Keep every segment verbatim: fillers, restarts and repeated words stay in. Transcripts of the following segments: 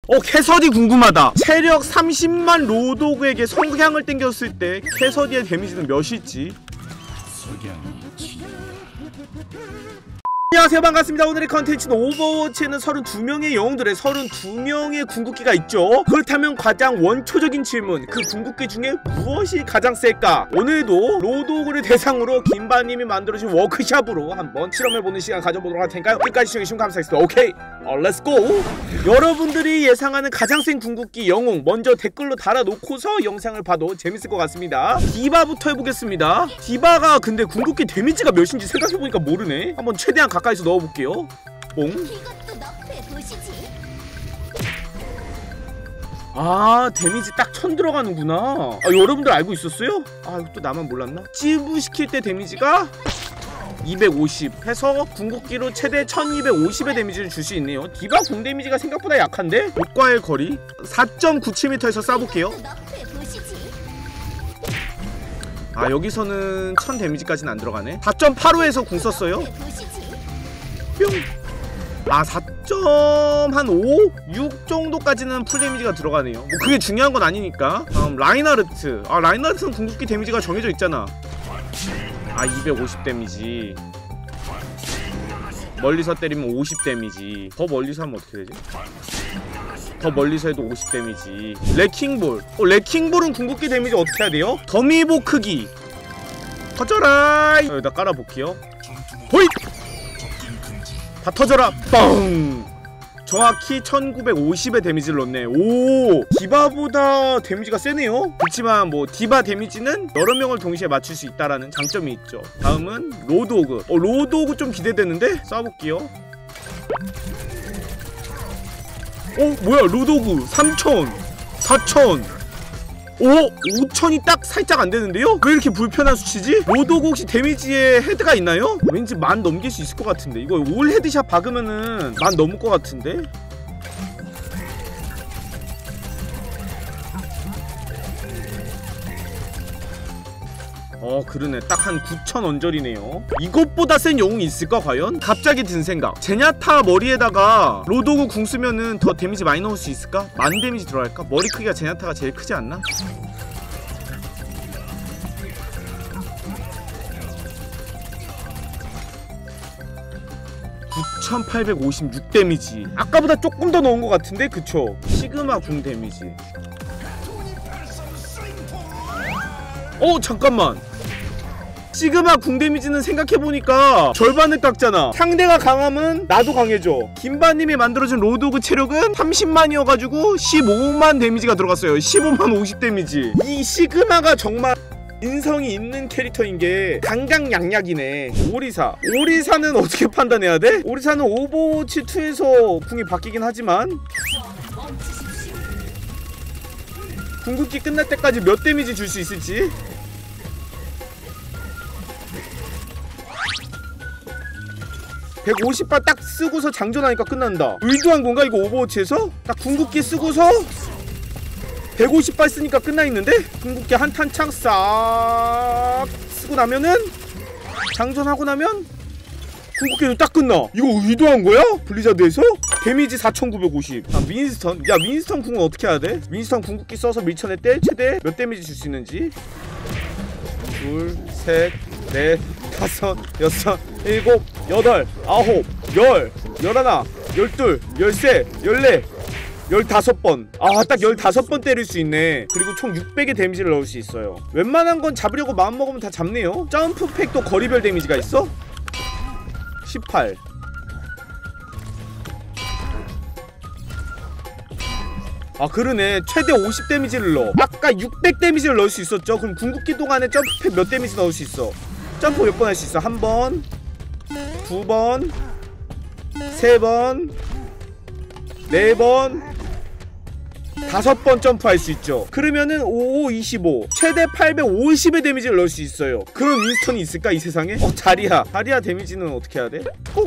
어 캐서디 궁금하다. 체력 삼십만 로도그에게 석양을 땡겼을 때 캐서디의 데미지는 몇일지. 안녕하세요, 반갑습니다. 오늘의 컨텐츠는 오버워치에는 서른두 명의 영웅들의 서른두 명의 궁극기가 있죠. 그렇다면 가장 원초적인 질문, 그 궁극기 중에 무엇이 가장 셀까? 오늘도 로도그를 대상으로 김바님이 만들어준 워크샵으로 한번 실험해보는 시간 가져보도록 할 테니까요. 끝까지 시청해주시면 감사하겠습니다. 오케이, 어, 렛츠고! 여러분들이 예상하는 가장 센 궁극기 영웅 먼저 댓글로 달아놓고서 영상을 봐도 재밌을 것 같습니다. 디바부터 해보겠습니다. 디바가 근데 궁극기 데미지가 몇인지 생각해보니까 모르네. 한번 최대한 가까이서 넣어볼게요. 뽕. 아, 데미지 딱 천 들어가는구나. 아, 여러분들 알고 있었어요? 아, 이거 또 나만 몰랐나? 찌부시킬 때 데미지가 이백오십 해서 궁극기로 최대 천이백오십의 데미지를 줄 수 있네요. 디바 공 데미지가 생각보다 약한데? 옷과의 거리 사 점 구칠 미터에서 쏴볼게요. 아, 여기서는 천 데미지까지는 안 들어가네. 사 점 팔오에서 궁 썼어요. 뿅. 아, 사 점 오? 육 정도까지는 풀 데미지가 들어가네요. 뭐 그게 중요한 건 아니니까. 다음 라인하르트. 아, 라인하르트는 궁극기 데미지가 정해져 있잖아. 아, 이백오십 데미지. 멀리서 때리면 오십 데미지. 더 멀리서 하면 어떻게 되지? 더 멀리서 해도 오십 데미지. 레킹볼. 어, 레킹볼은 궁극기 데미지 어떻게 해야 돼요? 더미보 크기. 터져라. 여기다 깔아볼게요. 호잇! 다 터져라. 뻥! 정확히 천구백오십의 데미지를 넣네. 오! 디바보다 데미지가 세네요? 그렇지만 뭐 디바 데미지는 여러 명을 동시에 맞출 수 있다라는 장점이 있죠. 다음은 로드오그. 어, 로드오그 좀 기대되는데? 쏴볼게요. 어? 뭐야, 로드오그 삼천, 사천, 오! 오천이 딱 살짝 안되는데요? 왜 이렇게 불편한 수치지? 로드오그 혹시 데미지에 헤드가 있나요? 왠지 만 넘길 수 있을 것 같은데. 이거 올 헤드샷 박으면은 만 넘을 것 같은데? 어, 그러네. 딱 한 구천 언저리네요. 이것보다 센 영웅이 있을까 과연? 갑자기 든 생각. 제냐타 머리에다가 로드오그 궁 쓰면은 더 데미지 많이 넣을 수 있을까? 만 데미지 들어갈까? 머리 크기가 제냐타가 제일 크지 않나? 구천팔백오십육 데미지. 아까보다 조금 더 넣은 것 같은데? 그쵸? 시그마 궁 데미지. 어, 잠깐만. 시그마 궁 데미지는 생각해보니까 절반을 깎잖아. 상대가 강하면 나도 강해져. 김바님이 만들어준 로드오그 체력은 삼십만이어가지고 십오만 데미지가 들어갔어요. 십오만 오십 데미지. 이 시그마가 정말 인성이 있는 캐릭터인게 강강약약이네. 오리사. 오리사는 어떻게 판단해야 돼? 오리사는 오버워치 투에서 궁이 바뀌긴 하지만 궁극기 끝날 때까지 몇 데미지 줄 수 있을지. 백오십 발 딱 쓰고서 장전하니까 끝난다. 의도한 건가 이거 오버워치에서? 딱 궁극기 쓰고서 백오십 발 쓰니까 끝나있는데? 궁극기 한 탄창 싹 쓰고 나면은 장전하고 나면 궁극기는 딱 끝나. 이거 의도한 거야? 블리자드에서? 데미지 사천구백오십. 아, 윈스턴. 야, 윈스턴 궁은 어떻게 해야 돼? 윈스턴 궁극기 써서 밀쳐낼 때 최대 몇 데미지 줄 수 있는지. 둘, 셋, 넷, 다섯, 여섯, 일곱, 여덟, 아홉, 열, 열하나, 열둘, 열세, 열네, 열다섯 번. 아, 딱 열다섯 번 때릴 수 있네. 그리고 총 육백의 데미지를 넣을 수 있어요. 웬만한 건 잡으려고 마음먹으면 다 잡네요. 점프팩도 거리별 데미지가 있어? 십팔. 아, 그러네. 최대 오십 데미지를 넣어. 아까 육백 데미지를 넣을 수 있었죠? 그럼 궁극기 동안에 점프팩 몇 데미지 넣을 수 있어? 점프 몇 번 할 수 있어? 한 번, 두 번, 세 번, 네 번, 다섯 번 점프할 수 있죠. 그러면은 오, 이십오. 최대 팔백오십의 데미지를 넣을 수 있어요. 그런 윈스턴이 있을까 이 세상에? 어, 자리야. 자리야 데미지는 어떻게 해야 돼? 어?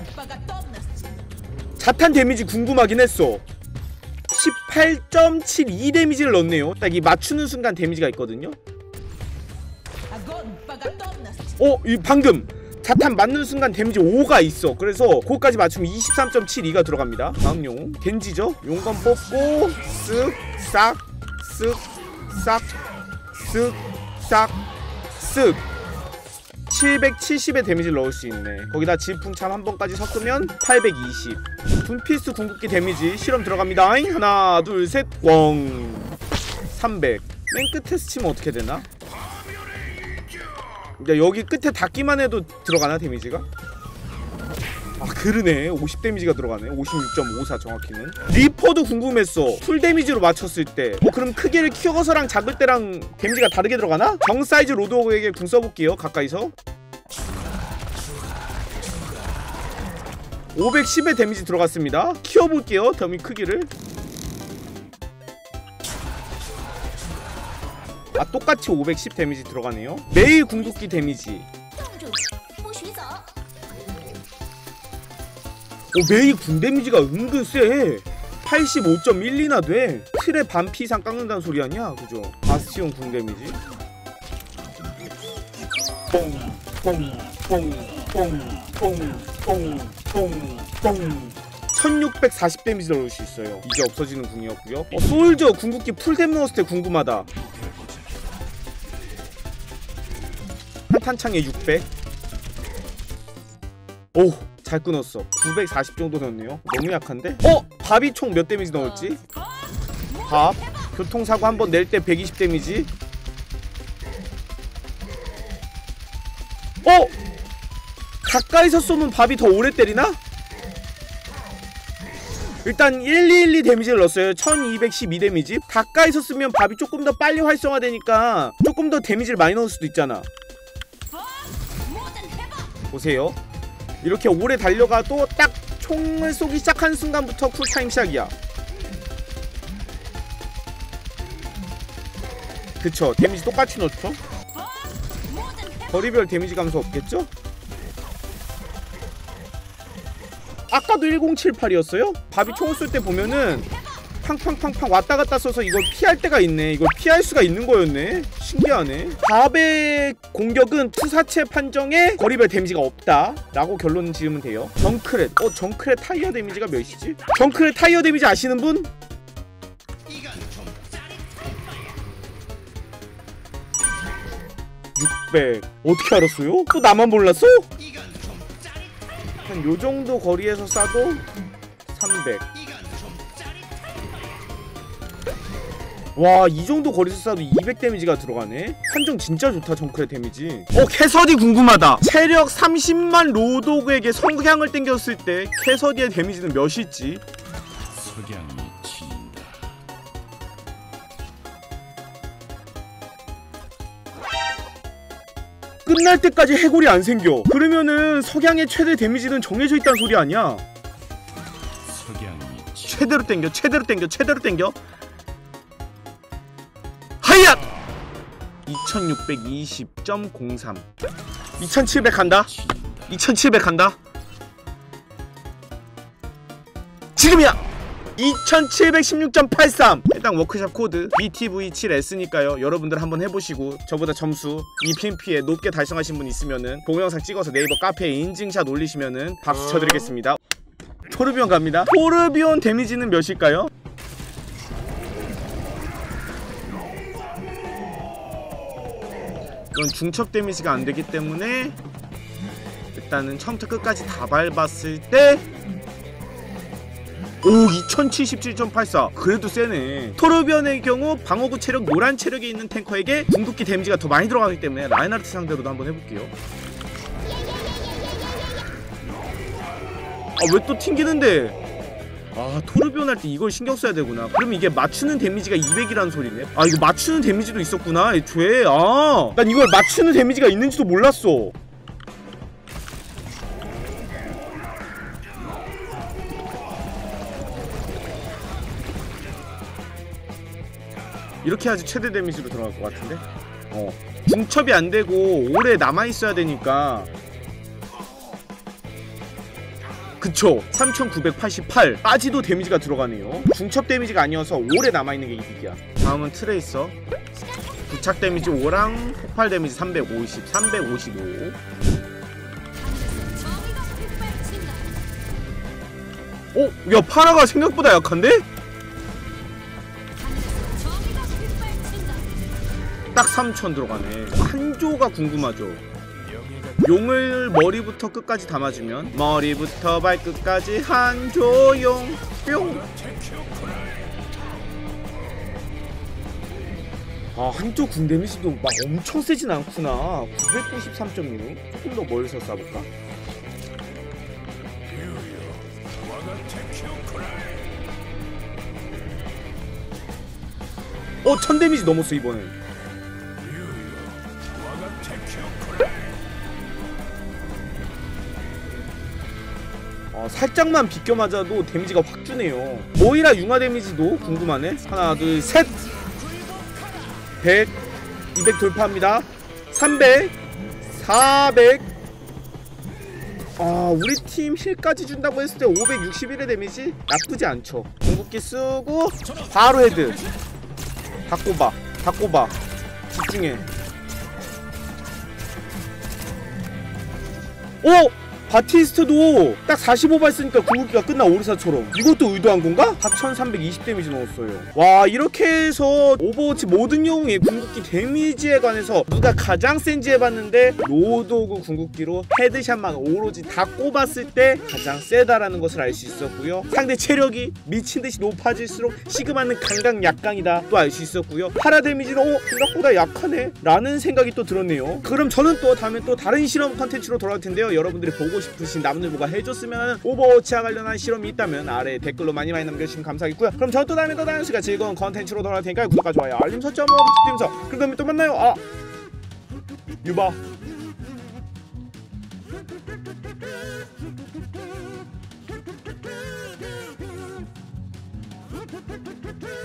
자탄 데미지 궁금하긴 했어. 십팔 점 칠이 데미지를 넣네요. 딱 이 맞추는 순간 데미지가 있거든요. 어? 이 방금 자탄 맞는 순간 데미지 오가 있어. 그래서 그거까지 맞추면 이십삼 점 칠이가 들어갑니다. 다음 용 겐지죠. 용건 뽑고 쓱 싹 쓱 싹 쓱 싹 쓱 칠백칠십의 데미지를 넣을 수 있네. 거기다 질풍참 한 번까지 섞으면 팔백이십. 둠피스 궁극기 데미지 실험 들어갑니다. 하나 둘 셋 꽝 삼백. 맨 끝에서 치면 어떻게 되나? 여기 끝에 닿기만 해도 들어가나 데미지가? 아 그러네. 오십 데미지가 들어가네. 오십육 점 오사 정확히는. 리퍼도 궁금했어. 풀 데미지로 맞췄을 때 어 그럼 크기를 키워서랑 작을 때랑 데미지가 다르게 들어가나? 정 사이즈 로드호그에게 궁 써볼게요. 가까이서 오백십의 데미지 들어갔습니다. 키워볼게요. 더미 크기를. 아 똑같이 오백십 데미지 들어가네요. 매일 궁극기 데미지. 오 메이 궁 데미지가 은근 쎄. 팔십오 점 일이나 돼. 틀에 반피 이상 깎는다는 소리 아니야? 그죠? 바스티온 궁 데미지 뽕뽕뽕뽕뽕뽕뽕뽕 천육백사십 데미지 넣을 수 있어요. 이제 없어지는 궁이었고요. 어, 솔저 궁극기 풀뎀 넣었을 때 궁금하다. 한 탄창에 육백. 오 잘 끊었어. 구백사십 정도 넣었네요. 너무 약한데? 어? 밥이 총 몇 데미지 넣을지? 밥 교통사고 한번 낼 때 백이십 데미지. 어? 가까이서 쏘면 밥이 더 오래 때리나? 일단 천이백십이 데미지를 넣었어요. 천이백십이 데미지. 가까이서 쓰면 밥이 조금 더 빨리 활성화되니까 조금 더 데미지를 많이 넣을 수도 있잖아. 보세요. 이렇게 오래 달려가도 딱 총을 쏘기 시작한 순간부터 쿨타임 시작이야. 그쵸. 데미지 똑같이 넣죠. 거리별 데미지 감소 없겠죠? 아까도 천칠십팔이었어요? 밥이 총을 쏠 때 보면은 팡팡팡팡 왔다갔다 써서 이걸 피할 때가 있네. 이걸 피할 수가 있는 거였네. 신기하네. 밥의 공격은 투사체 판정에 거리별 데미지가 없다 라고 결론 지으면 돼요. 정크렛. 어 정크렛 타이어 데미지가 몇이지? 정크렛 타이어 데미지 아시는 분? 육백. 어떻게 알았어요? 또 나만 몰랐어? 한 요정도 거리에서 쏴도 삼백. 와 이정도 거리에서 쏴도 이백 데미지가 들어가네. 판정 진짜 좋다. 정크의 데미지. 어 캐서디 궁금하다. 체력 삼십만 로드호그에게 석양을 땡겼을 때 캐서디의 데미지는 몇일지. 석양이 친다. 끝날 때까지 해골이 안 생겨. 그러면은 석양의 최대 데미지는 정해져 있다는 소리 아니야? 최대로 땡겨 최대로 땡겨 최대로 땡겨. 하얏! 이천육백이십 점 공삼. 이천칠백 간다. 이천칠백 간다. 지금이야! 이천칠백십육 점 팔삼. 일단 워크샵 코드 비티브이 칠 에스니까요 여러분들 한번 해보시고 저보다 점수 이 피엠피에 높게 달성하신 분 있으면은 동영상 찍어서 네이버 카페에 인증샷 올리시면은 박수 쳐드리겠습니다. 토르비온 갑니다. 토르비온 데미지는 몇일까요? 이건 중첩 데미지가 안되기 때문에 일단은 처음부터 끝까지 다 밟았을 때 오 이천칠십칠 점 팔사. 그래도 세네. 토르비온의 경우 방어구 체력 노란 체력이 있는 탱커에게 궁극기 데미지가 더 많이 들어가기 때문에 라인하르트 상대로도 한번 해볼게요. 아 왜 또 튕기는데. 아 토르비온 할 때 이걸 신경 써야 되구나. 그럼 이게 맞추는 데미지가 이백이라는 소리네. 아 이거 맞추는 데미지도 있었구나 애초에. 아 난 이걸 맞추는 데미지가 있는지도 몰랐어. 이렇게 해야지 최대 데미지로 들어갈 것 같은데? 어 중첩이 안되고 오래 남아있어야 되니까. 그쵸. 삼천구백팔십팔 까지도 데미지가 들어가네요. 중첩 데미지가 아니어서 오래 남아있는 게 이득이야. 다음은 트레이서. 부착 데미지 오랑 폭발 데미지 삼백오십, 삼백오십오. 어? 야 파라가 생각보다 약한데? 딱 삼천 들어가네. 한조가 궁금하죠. 용을 머리부터 끝까지 다 맞으면 머리부터 발끝까지 한조용 뿅. 아 한조 궁 데미지도 막 엄청 세진 않구나. 구백구십삼 점 육. 조금 더 멀리서 쏴볼까? 어 천 데미지 넘었어 이번엔. 어, 살짝만 비껴 맞아도 데미지가 확 주네요. 모이라 융화 데미지도 궁금하네. 하나 둘 셋. 백 이백 돌파합니다. 삼백 사백. 아 우리 팀 힐까지 준다고 했을 때 오백육십일의 데미지 나쁘지 않죠. 궁극기 쓰고 바로 헤드. 다 꼽아 다 꼽아. 집중해. 오! 바티스트도 딱 사십오 발 쓰니까 궁극기가 끝나. 오리사처럼. 이것도 의도한 건가? 사천삼백이십 데미지 넣었어요. 와 이렇게 해서 오버워치 모든 영웅의 궁극기 데미지에 관해서 누가 가장 센지 해봤는데 로드오그 궁극기로 헤드샷만 오로지 다 꼽았을 때 가장 세다라는 것을 알 수 있었고요. 상대 체력이 미친듯이 높아질수록 시그마는 강강 약강이다 또 알 수 있었고요. 파라 데미지는 어? 생각보다 약하네 라는 생각이 또 들었네요. 그럼 저는 또 다음에 또 다른 실험 컨텐츠로 돌아올 텐데요. 여러분들이 보고 싶으신 남들보가 해줬으면 오버워치와 관련한 실험이 있다면 아래 댓글로 많이 많이 남겨주시면 감사하겠고요. 그럼 저 또 다음에 또 다른 시간 즐거운 컨텐츠로 돌아올 테니까 구독과 좋아요 알림 설정 한번 부탁드리면서 그럼 다음에 또 만나요. 아 유바